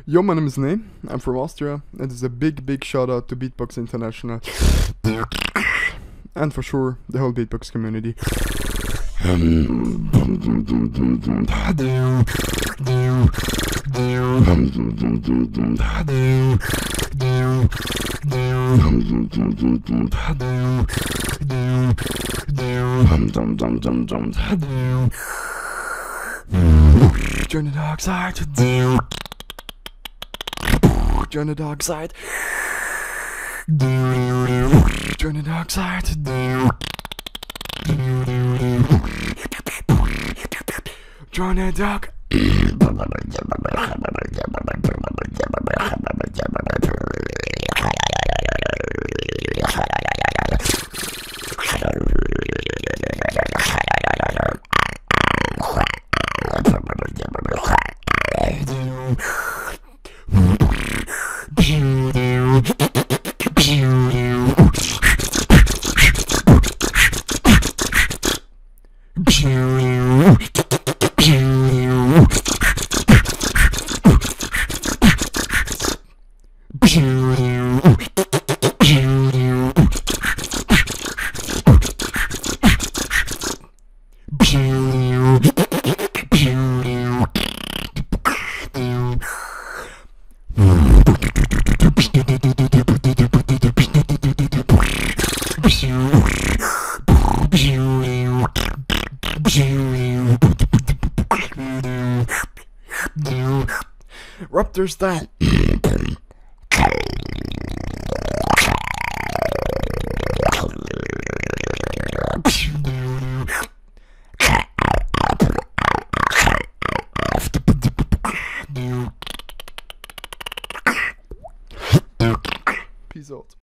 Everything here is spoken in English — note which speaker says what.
Speaker 1: Yo, my name is Naay. I'm from Austria. And it's a big shout out to Beatbox International. And for sure, the whole beatbox community. Join the dark side. Join the dark side. Join the dark side. Join the dark. Raptor style. Peace out.